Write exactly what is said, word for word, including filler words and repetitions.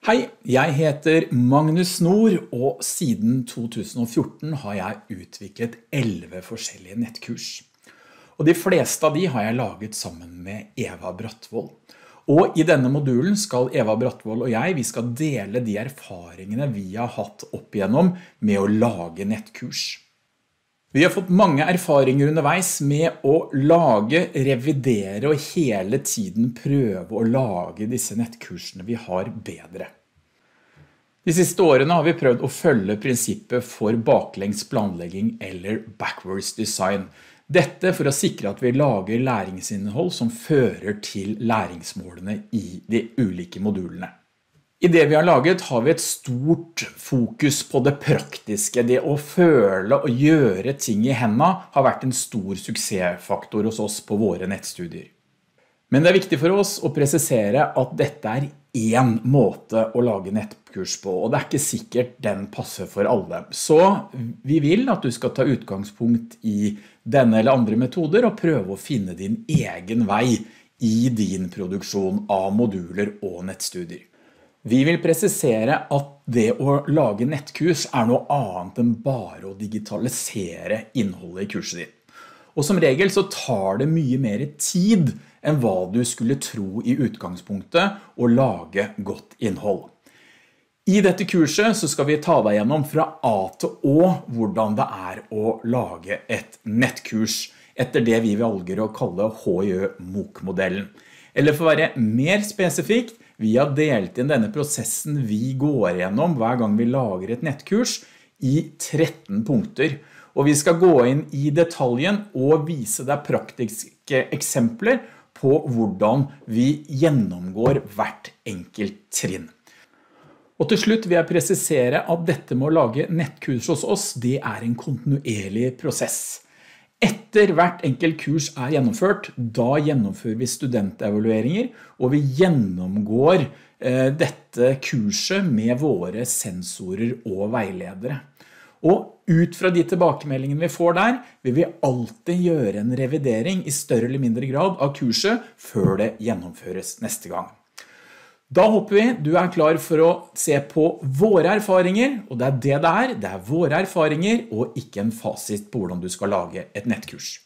Hei, jeg heter Magnus Nord, og siden to tusen og fjorten har jeg utviklet elleve forskjellige nettkurs. Og de fleste av de har jeg laget sammen med Eva Bratvoll. Og i denne modulen skal Eva Bratvoll og jeg, vi skal dele de erfaringene vi har hatt opp igjennom med å lage nettkurs. Vi har fått mange erfaringer underveis med å lage, revidere og hele tiden prøve å lage disse nettkursene vi har bedre. De siste årene har vi prøvd å følge prinsippet for baklengs planlegging eller backwards design. Dette for å sikre at vi lager læringsinnhold som fører til læringsmålene i de ulike modulene. I det vi har laget har vi et stort fokus på det praktiske. Det å føle og gjøre ting i hendene har vært en stor suksessfaktor hos oss på våre nettstudier. Men det er viktig for oss å presisere at dette er en måte å lage nettkurs på, og det er ikke sikkert den passer for alle. Så vi vil at du skal ta utgangspunkt i denne eller andre metoder og prøve å finne din egen vei i din produksjon av moduler og nettstudier. Vi vil presisere at det å lage nettkurs er noe annet enn bare å digitalisere innholdet i kurset ditt. Og som regel så tar det mye mer tid enn hva du skulle tro i utgangspunktet å lage godt innhold. I dette kurset så skal vi ta deg gjennom fra A til Å hvordan det er å lage et nettkurs etter det vi velger å kalle H J M O K-modellen. Eller for å være mer spesifikt, vi har delt inn denne prosessen vi går gjennom hver gang vi lager et nettkurs i tretten punkter. Og vi skal gå inn i detaljen og vise deg praktiske eksempler på hvordan vi gjennomgår hvert enkelt trinn. Og til slutt vil jeg presisere at dette med å lage nettkurs hos oss, det er en kontinuerlig prosess. Etter hvert enkelt kurs er gjennomført, da gjennomfører vi studentevalueringer, og vi gjennomgår eh, dette kurset med våre sensorer og veiledere. Og ut fra de tilbakemeldingene vi får der, vil vi alltid gjøre en revidering i større eller mindre grad av kurset før det gjennomføres neste gang. Da håper vi du er klar for å se på våre erfaringer, og det er det det er, det er våre erfaringer og ikke en fasit på hvordan du skal lage et nettkurs.